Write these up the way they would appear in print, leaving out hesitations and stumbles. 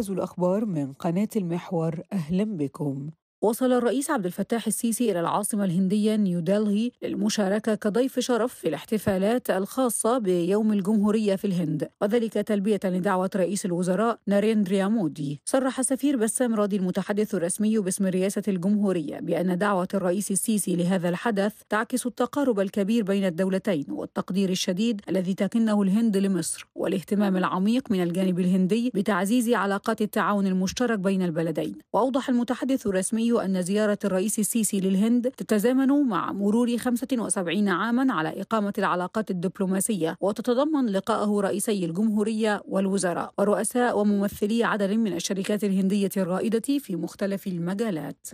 أبرز الأخبار من قناة المحور، أهلا بكم. وصل الرئيس عبد الفتاح السيسي إلى العاصمة الهندية نيودلهي للمشاركة كضيف شرف في الاحتفالات الخاصة بيوم الجمهورية في الهند، وذلك تلبية لدعوة رئيس الوزراء ناريندرا مودي. صرح السفير بسام راضي المتحدث الرسمي باسم رئاسة الجمهورية بأن دعوة الرئيس السيسي لهذا الحدث تعكس التقارب الكبير بين الدولتين والتقدير الشديد الذي تكنه الهند لمصر، والاهتمام العميق من الجانب الهندي بتعزيز علاقات التعاون المشترك بين البلدين. وأوضح المتحدث الرسمي أن زيارة الرئيس السيسي للهند تتزامن مع مرور 75 عاماً على إقامة العلاقات الدبلوماسية، وتتضمن لقاءه رئيسي الجمهورية والوزراء ورؤساء وممثلي عدد من الشركات الهندية الرائدة في مختلف المجالات.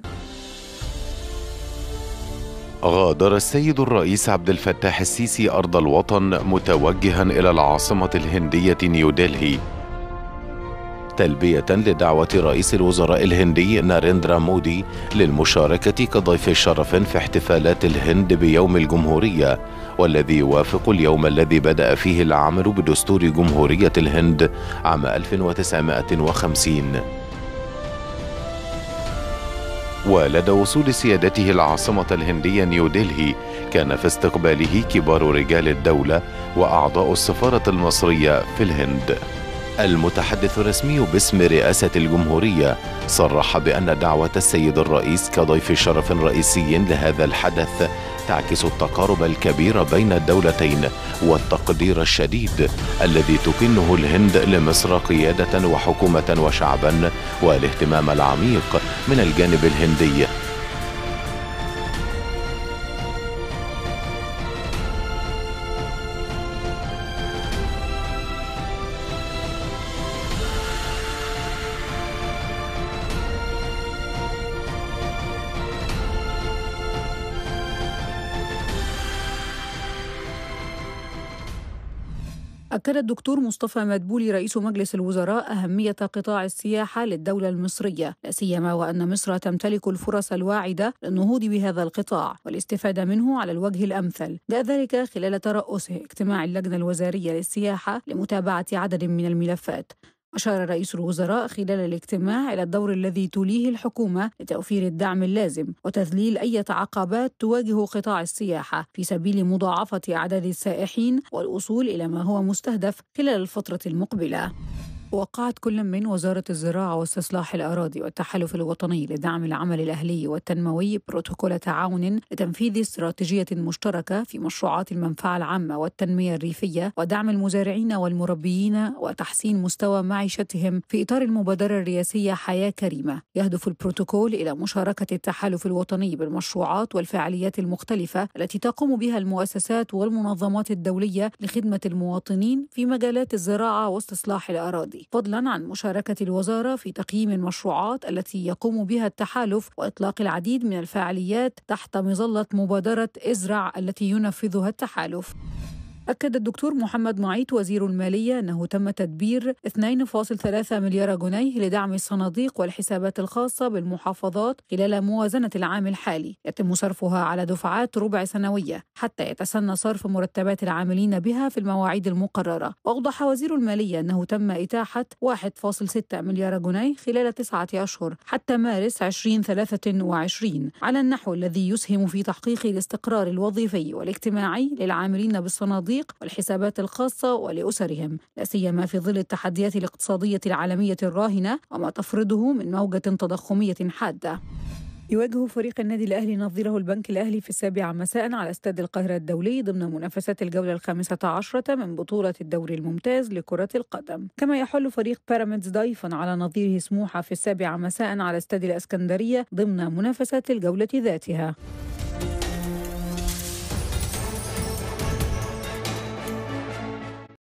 غادر السيد الرئيس عبد الفتاح السيسي أرض الوطن متوجها إلى العاصمة الهندية نيودلهي تلبية لدعوة رئيس الوزراء الهندي ناريندرا مودي للمشاركة كضيف شرف في احتفالات الهند بيوم الجمهورية، والذي يوافق اليوم الذي بدأ فيه العمل بدستور جمهورية الهند عام 1950. ولدى وصول سيادته العاصمة الهندية نيودلهي كان في استقباله كبار رجال الدولة وأعضاء السفارة المصرية في الهند. المتحدث الرسمي باسم رئاسة الجمهورية صرح بأن دعوة السيد الرئيس كضيف شرف رئيسي لهذا الحدث تعكس التقارب الكبير بين الدولتين والتقدير الشديد الذي تكنه الهند لمصر قيادة وحكومة وشعبا، والاهتمام العميق من الجانب الهندي. أكد الدكتور مصطفى مدبولي رئيس مجلس الوزراء أهمية قطاع السياحة للدولة المصرية، لا سيما وأن مصر تمتلك الفرص الواعدة للنهوض بهذا القطاع والاستفادة منه على الوجه الأمثل. جاء ذلك خلال ترأسه اجتماع اللجنة الوزارية للسياحة لمتابعة عدد من الملفات. أشار رئيس الوزراء خلال الاجتماع إلى الدور الذي توليه الحكومة لتوفير الدعم اللازم وتذليل أي عقبات تواجه قطاع السياحة في سبيل مضاعفة أعداد السائحين والوصول إلى ما هو مستهدف خلال الفترة المقبلة. وقعت كل من وزارة الزراعة واستصلاح الأراضي والتحالف الوطني لدعم العمل الأهلي والتنموي بروتوكول تعاون لتنفيذ استراتيجية مشتركة في مشروعات المنفعة العامة والتنمية الريفية ودعم المزارعين والمربيين وتحسين مستوى معيشتهم في إطار المبادرة الرئاسية حياة كريمة. يهدف البروتوكول إلى مشاركة التحالف الوطني بالمشروعات والفعاليات المختلفة التي تقوم بها المؤسسات والمنظمات الدولية لخدمة المواطنين في مجالات الزراعة واستصلاح الأراضي، فضلاً عن مشاركة الوزارة في تقييم المشروعات التي يقوم بها التحالف وإطلاق العديد من الفعاليات تحت مظلة مبادرة ازرع التي ينفذها التحالف. أكد الدكتور محمد معيط وزير المالية أنه تم تدبير 2.3 مليار جنيه لدعم الصناديق والحسابات الخاصة بالمحافظات خلال موازنة العام الحالي، يتم صرفها على دفعات ربع سنوية حتى يتسنى صرف مرتبات العاملين بها في المواعيد المقررة. وأوضح وزير المالية أنه تم إتاحة 1.6 مليار جنيه خلال 9 أشهر حتى مارس 2023 على النحو الذي يسهم في تحقيق الاستقرار الوظيفي والاجتماعي للعاملين بالصناديق والحسابات الخاصة ولأسرهم، لا سيما في ظل التحديات الاقتصادية العالمية الراهنة وما تفرضه من موجة تضخمية حادة. يواجه فريق النادي الأهلي نظيره البنك الأهلي في 7 مساء على استاد القاهرة الدولي ضمن منافسات الجولة ال15 من بطولة الدوري الممتاز لكرة القدم. كما يحل فريق بيراميدز ضيفا على نظيره سموحة في 7 مساء على استاد الإسكندرية ضمن منافسات الجولة ذاتها.